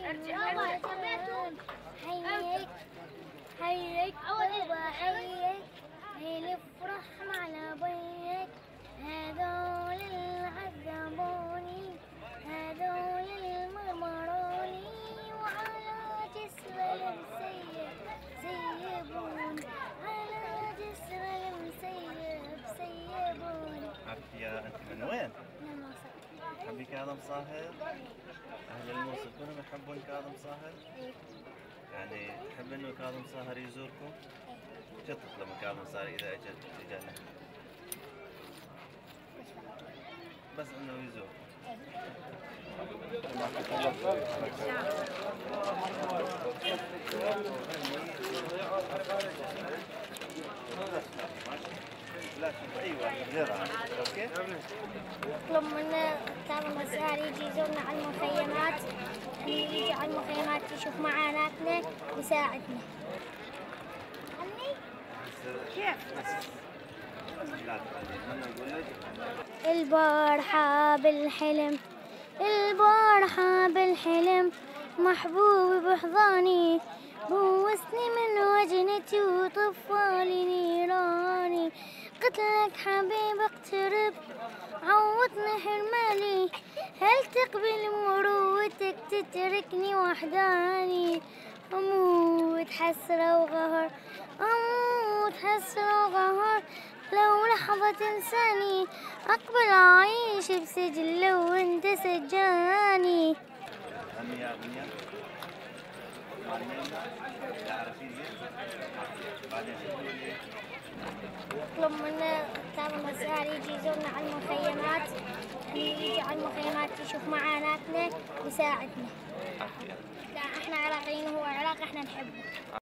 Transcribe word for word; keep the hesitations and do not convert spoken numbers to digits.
حيك حيك وبحيك نفرح مع نبيك هذول العذبوني هذول المرمروني وعلى جسر المسيب سيبون على جسر المسيب سيبون. عافية، أنت من وين؟ من الموصل. تحبي كاظم ساهر؟ أهل الموصل كلهم يحبون كاظم ساهر؟ إيه. يعني تحب إنه كاظم ساهر يزوركم؟ شو تطلب من كاظم ساهر إذا أجت إجانا؟ بس إنه يزور. ايوه غيرها اوكي. نطلب من كاظم الساهر يجي يزورنا على المخيمات، يجي على المخيمات يشوف معاناتنا ويساعدنا. كيف؟ البارحة بالحلم البارحة بالحلم محبوب بحضاني بوسني من وجنتي وطفالي نيراني قتلك حبيب اقترب عوضني حرماني هل تقبل مروتك تتركني وحداني أموت حسرة وقهر أموت حسرة وقهر لو لحظة تنساني أقبل أعيش بسجن لو أنت سجاني. نطلب من كاظم الساهر يجي يزورنا على المخيمات، يجي على المخيمات يشوف معاناتنا ويساعدنا. لا احنا عراقيين وهو عراقي احنا نحبه.